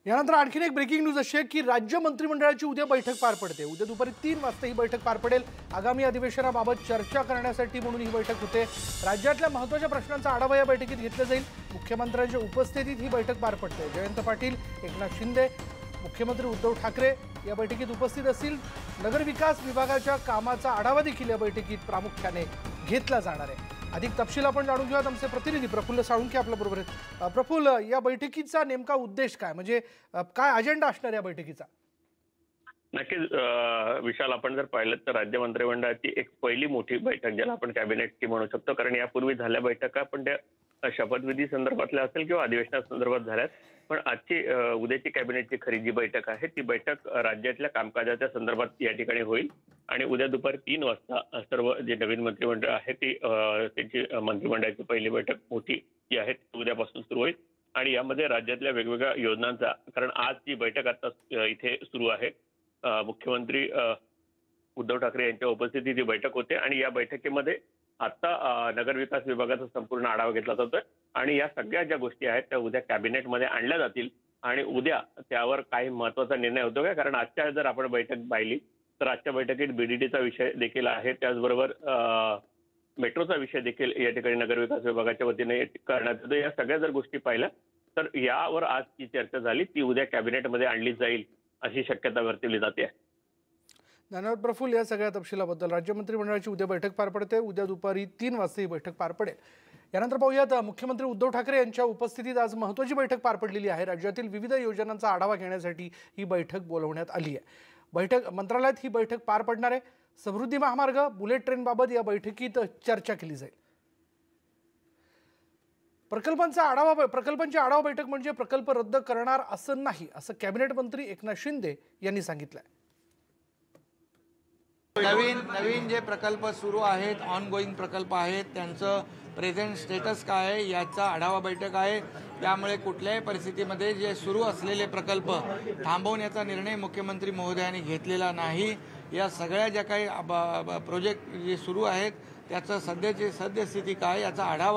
यानंतर आणखीन एक ब्रेकिंग न्यूज अशी आहे की राज्य मंत्रिमंडळाची उद्या बैठक पार पडते। उद्या दुपारी 3 वाजता ही बैठक पार पडेल। आगामी अधिवेशनाबाबत चर्चा करण्यासाठी म्हणून ही बैठक होते। राज्यातल्या महत्त्वाच्या प्रश्नांचा आढावा या बैठकीत घेतला जाईल। मुख्यमंत्र्यांच्या उपस्थितीत ही बैठक पार पडते। जयंत पाटील, एकनाथ शिंदे, मुख्यमंत्री उद्धव ठाकरे या बैठकीत उपस्थित असतील। नगरविकास विभागाच्या कामाचा आढावा देखील या बैठकीत प्रामुख्याने घेतला जाणार आहे। अधिक तपशील आपण जाणून घेऊयात। आमचे प्रतिनिधी प्रफुल्ल साळुंखे आपल्या बरोबर आहेत। प्रफुल्ल, या बैठकीचा नेमका उद्देश काय, म्हणजे काय अजेंडा असणार या बैठकीचा? नक्कीच विशाल, आपण जर पाहिलं तर राज्य मंत्रिमंडळाची एक पहिली मोठी बैठक, ज्याला आपण कॅबिनेटची म्हणू शकतो, कारण यापूर्वी झाल्या बैठका पण त्या शपथविधी संदर्भातल्या असेल किंवा अधिवेशनासंदर्भात झाल्यात। पण आजची उद्याची कॅबिनेटची खरी जी बैठक आहे ती बैठक राज्यातल्या कामकाजाच्या संदर्भात या ठिकाणी होईल। आणि उद्या दुपारी 3 वाजता सर्व जे नवीन मंत्रिमंडळ आहे ती त्यांची मंत्रिमंडळाची पहिली बैठक मोठी जी आहे ती उद्यापासून सुरू होईल। आणि यामध्ये राज्यातल्या वेगवेगळ्या योजनांचा, कारण आज जी बैठक आता इथे सुरू आहे, मुख्यमंत्री उद्धव ठाकरे यांच्या उपस्थितीत ही बैठक होते आणि या बैठकीमध्ये आता नगरविकास विभागाचा संपूर्ण आढावा घेतला जातोय आणि या सगळ्या ज्या गोष्टी आहेत त्या उद्या कॅबिनेटमध्ये आणल्या जातील आणि उद्या त्यावर काही महत्त्वाचा निर्णय होतो का, कारण आजच्या जर आपण बैठक पाहिली तर आजच्या बैठकीत बीडीडीचा विषय देखील आहे, त्याचबरोबर मेट्रोचा विषय देखील या ठिकाणी नगरविकास विभागाच्या वतीने करण्यात येतो। या सगळ्या जर गोष्टी पाहिल्या तर यावर आज जी चर्चा झाली ती उद्या कॅबिनेटमध्ये आणली जाईल अशी शक्यता वर्तवली जाते। धन्यवाद प्रफुल्ल या सगळ्या तपशिलाबद्दल। राज्य मंत्रिमंडळाची उद्या बैठक पार पडते। उद्या दुपारी 3 वाजता ही बैठक पार पडेल। यानंतर पाहूयात, मुख्यमंत्री उद्धव ठाकरे यांच्या उपस्थितीत आज महत्त्वाची बैठक पार पडलेली आहे। राज्यातील विविध योजनांचा आढावा घेण्यासाठी ही बैठक बोलवण्यात आली आहे। मंत्रालयात ही बैठक पार पडणार आहे। समृद्धी महामार्ग, बुलेट ट्रेनबाबत या बैठकीत चर्चा केली जाईल। प्रकल्पांची आढावा बैठक म्हणजे प्रकल्प रद्द करणार असं नाही, असं कॅबिनेट मंत्री एकनाथ शिंदे यांनी सांगितलं। नवीन जे प्रकल्प सुरू आहेत, ऑनगोईंग प्रकल्प आहेत, त्यांचं प्रेझेंट स्टेटस काय आहे याचा आढावा बैठक आहे। त्यामुळे कुठल्याही परिस्थितीमध्ये जे सुरू असलेले प्रकल्प थांबवण्याचा निर्णय मुख्यमंत्री महोदयांनी घेतलेला नाही। या सगळ्या ज्या काही प्रोजेक्ट जे सुरू आहेत त्याचं सध्याची सद्यस्थिती काय याचा आढावा